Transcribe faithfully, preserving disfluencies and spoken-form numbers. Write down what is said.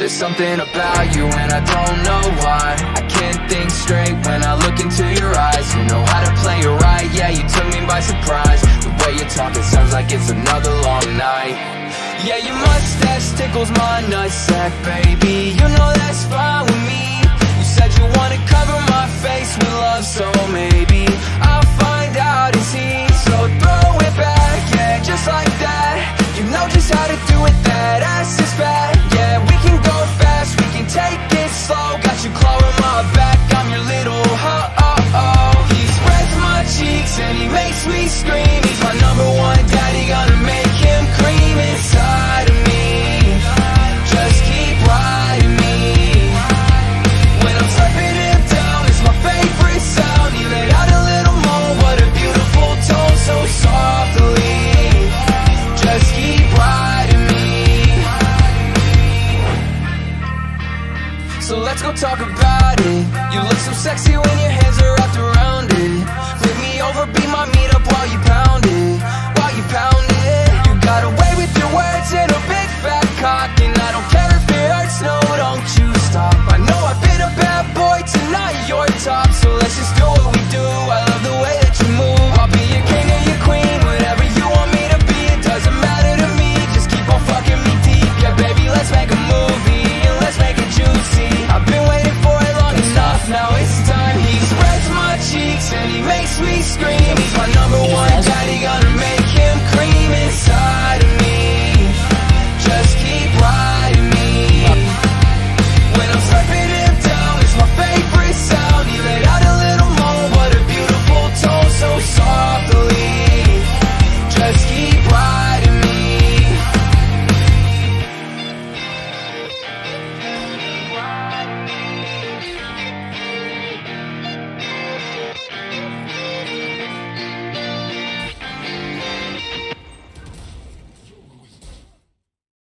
There's something about you and I don't know why. I can't think straight when I look into your eyes. You know how to play it right, yeah, you took me by surprise. The way you talk, it sounds like it's another long night. Yeah, your mustache tickles my nutsack, baby. You know that's fine with me. You said you wanna cover my face with love, so maybe I'll find out it's easy. So throw it back, yeah, just like that. You know just how to do it, that ass is fat. Yeah, we can go fast, we can take it slow. Got you clawing my back, I'm your little ho-oh-oh. He spreads my cheeks and he makes me scream. He's my number one daddy, gonna make him cream inside of me. Just keep riding me. When I'm slapping him down, it's my favorite sound. He laid out a little more, what a beautiful tone, so softly. Just keep riding me. So let's go talk about it. You look so sexy when your hands are wrapped around it. Flip me over, be my meat up while you pound it. While you pound it. You got away with your words and a big fat cock, and I don't care if it hurts, no, don't you stop. I know I've been a bad boy, tonight you're top. So let's just do what we do, I love the way that you move. I'll be your king or your queen, whatever you want me to be. It doesn't matter to me, just keep on fucking me deep. Yeah baby, let's make a movie, and let's make it juicy. I've been waiting for it long enough, now it's time. He spreads my cheeks and he makes me scream. He's my number one daddy, gonna make him cream inside.